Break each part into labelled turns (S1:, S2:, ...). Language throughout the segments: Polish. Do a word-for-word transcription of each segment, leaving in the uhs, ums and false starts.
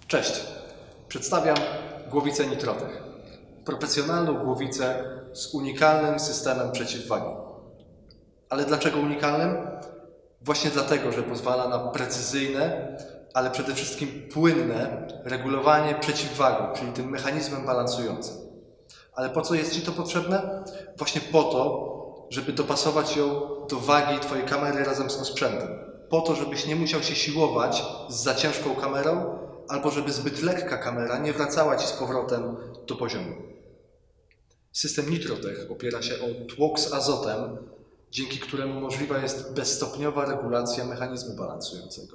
S1: Cześć, przedstawiam głowicę Nitrotech. Profesjonalną głowicę z unikalnym systemem przeciwwagi. Ale dlaczego unikalnym? Właśnie dlatego, że pozwala na precyzyjne, ale przede wszystkim płynne regulowanie przeciwwagi, czyli tym mechanizmem balansującym. Ale po co jest Ci to potrzebne? Właśnie po to, żeby dopasować ją do wagi Twojej kamery razem z osprzętem. Po to, żebyś nie musiał się siłować z za ciężką kamerą, albo żeby zbyt lekka kamera nie wracała Ci z powrotem do poziomu. System Nitrotech opiera się o tłok z azotem, dzięki któremu możliwa jest bezstopniowa regulacja mechanizmu balansującego.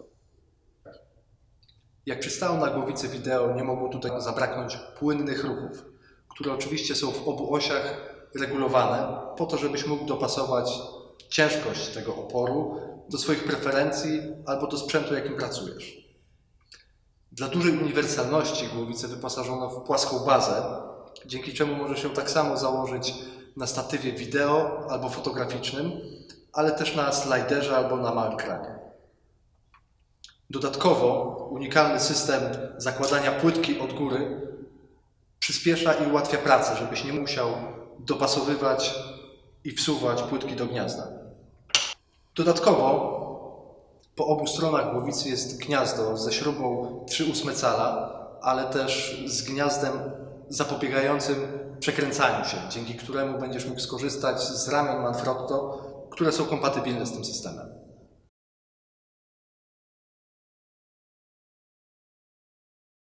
S1: Jak przystało na głowicy wideo, nie mogło tutaj zabraknąć płynnych ruchów, które oczywiście są w obu osiach regulowane, po to, żebyś mógł dopasować ciężkość tego oporu do swoich preferencji albo do sprzętu, jakim pracujesz. Dla dużej uniwersalności głowicę wyposażono w płaską bazę, dzięki czemu możesz ją tak samo założyć na statywie wideo albo fotograficznym, ale też na slajderze albo na małym ekranie. Dodatkowo unikalny system zakładania płytki od góry przyspiesza i ułatwia pracę, żebyś nie musiał dopasowywać i wsuwać płytki do gniazda. Dodatkowo po obu stronach głowicy jest gniazdo ze śrubą trzy ósme cala, ale też z gniazdem zapobiegającym przekręcaniu się, dzięki któremu będziesz mógł skorzystać z ramion Manfrotto, które są kompatybilne z tym systemem.